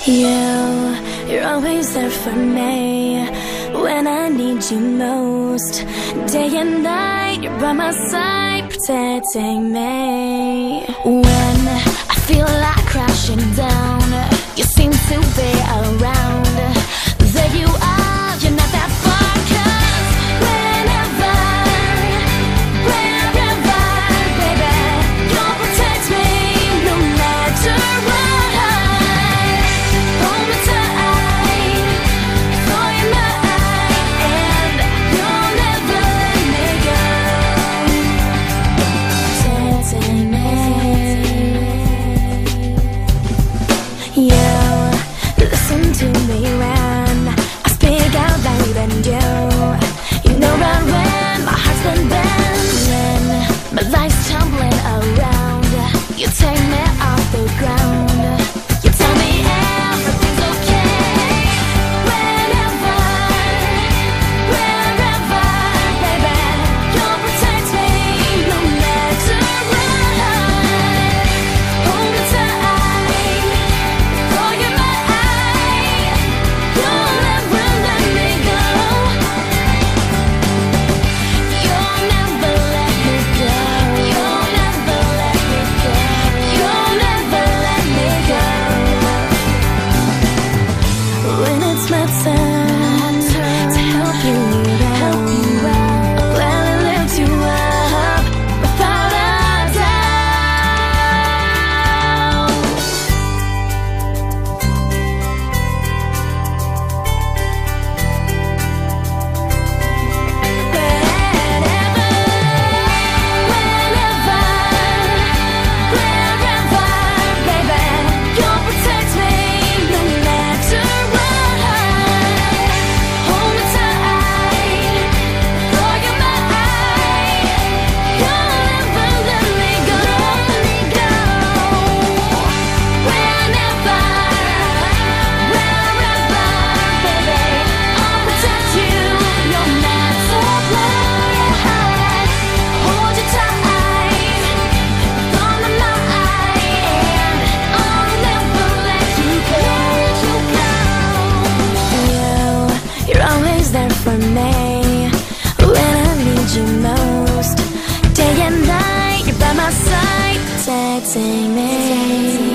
You're always there for me when I need you most. Day and night, you're by my side, protecting me. When I feel like crashing down, you seem to be around. There you are, you're not that far, 'cause whenever, wherever, baby, you'll protect me no matter what. Hold me tight, for you're mine, and you'll never let me go. Protecting me. You listen to me when I speak out loud, and you know right when my heart's been bending, my life's tumbling around. You take me off the ground. You tell me everything's okay. Whenever, wherever, baby, you'll protect me no matter what. Hold me tight, for you're mine. You'll never let me go. You'll never let me go. You'll never let me go. You'll never let me go. When it's my turn to help you out, I'll gladly lift you up without a doubt. Whenever, wherever, baby, you'll protect me no matter what. Hold me tight, for you're mine. You'll never let me go. Whenever, wherever, baby, I'll protect you no matter what. Hold you tight, from the night, and I'll never let you go. You're always there for me when I need you most. Day and night, you're by my side, protecting me.